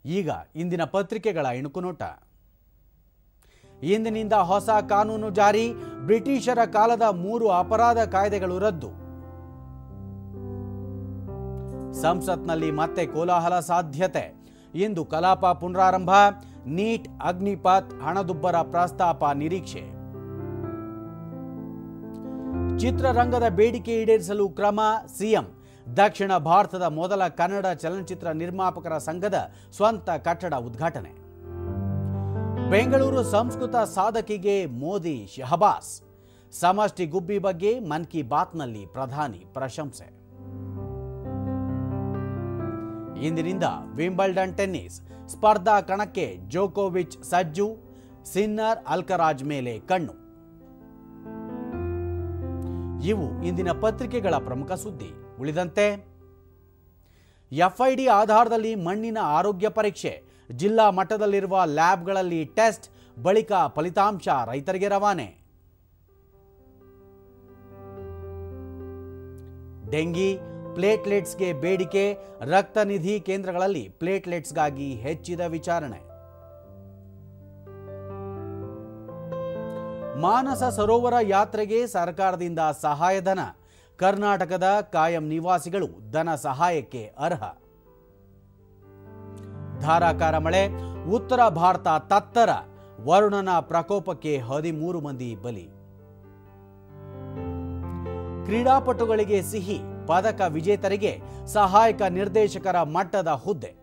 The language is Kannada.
ಈಗ ಇಂದಿನ ಪತ್ರಿಕೆಗಳ ಇಣುಕುನೋಟ. ಇಂದಿನಿಂದ ಹೊಸ ಕಾನೂನು ಜಾರಿ, ಬ್ರಿಟಿಷರ ಕಾಲದ 3 ಅಪರಾಧ ಕಾಯ್ದೆಗಳು ರದ್ದು. ಸಂಸತ್ನಲ್ಲಿ ಮತ್ತೆ ಕೋಲಾಹಲ ಸಾಧ್ಯತೆ, ಇಂದು ಕಲಾಪ ಪುನರಾರಂಭ. ನೀಟ್, ಅಗ್ನಿಪಥ್, ಹಣದುಬ್ಬರ ಪ್ರಸ್ತಾಪ ನಿರೀಕ್ಷೆ. ಚಿತ್ರರಂಗದ ಬೇಡಿಕೆ ಈಡೇರಿಸಲು ಕ್ರಮ, ಸಿಎಂ. ದಕ್ಷಿಣ ಭಾರತದ ಮೊದಲ ಕನ್ನಡ ಚಲನಚಿತ್ರ ನಿರ್ಮಾಪಕರ ಸಂಘದ ಸ್ವಂತ ಕಟ್ಟಡ ಉದ್ಘಾಟನೆ. ಬೆಂಗಳೂರು ಸಂಸ್ಕೃತ ಸಾಧಕಿಗೆ ಮೋದಿ ಶಹಬಾಸ್. ಸಮಷ್ಟಿ ಗುಬ್ಬಿ ಬಗ್ಗೆ ಮನ್ ಕಿ ಬಾತ್ನಲ್ಲಿ ಪ್ರಧಾನಿ ಪ್ರಶಂಸೆ. ಇಂದಿನಿಂದ ವಿಂಬಲ್ಡನ್ ಟೆನ್ನಿಸ್ ಸ್ಪರ್ಧಾ ಕಣಕ್ಕೆ ಜೋಕೋವಿಚ್ ಸಜ್ಜು, ಸಿನ್ನರ್, ಅಲ್ಕರಾಜ್ ಮೇಲೆ ಕಣ್ಣು. ಇವು ಇಂದಿನ ಪತ್ರಿಕೆಗಳ ಪ್ರಮುಖ ಸುದ್ದಿ. ಉಳಿದಂತೆ ಎಫ್ಐಡಿ ಆಧಾರದಲ್ಲಿ ಮಣ್ಣಿನ ಆರೋಗ್ಯ ಪರೀಕ್ಷೆ, ಜಿಲ್ಲಾ ಮಟ್ಟದಲ್ಲಿರುವ ಲ್ಯಾಬ್ಗಳಲ್ಲಿ ಟೆಸ್ಟ್, ಬಳಿಕ ಫಲಿತಾಂಶ ರೈತರಿಗೆ ರವಾನೆ. ಡೆಂಗಿ, ಪ್ಲೇಟ್ಲೆಟ್ಸ್ಗೆ ಬೇಡಿಕೆ, ರಕ್ತನಿಧಿ ಕೇಂದ್ರಗಳಲ್ಲಿ ಪ್ಲೇಟ್ಲೆಟ್ಸ್ಗಾಗಿ ಹೆಚ್ಚಿದ ವಿಚಾರಣೆ. ಮಾನಸ ಸರೋವರ ಯಾತ್ರೆಗೆ ಸರ್ಕಾರದಿಂದ ಸಹಾಯಧನ, ಕರ್ನಾಟಕದ ಕಾಯಂ ನಿವಾಸಿಗಳು ಧನ ಸಹಾಯಕ್ಕೆ ಅರ್ಹ. ಧಾರಾಕಾರ ಮಳೆ, ಉತ್ತರ ಭಾರತ ತತ್ತರ, ವರುಣನ ಪ್ರಕೋಪಕ್ಕೆ 13 ಮಂದಿ ಬಲಿ. ಕ್ರೀಡಾಪಟುಗಳಿಗೆ ಸಿಹಿ, ಪದಕ ವಿಜೇತರಿಗೆ ಸಹಾಯಕ ನಿರ್ದೇಶಕರ ಮಟ್ಟದ ಹುದ್ದೆ.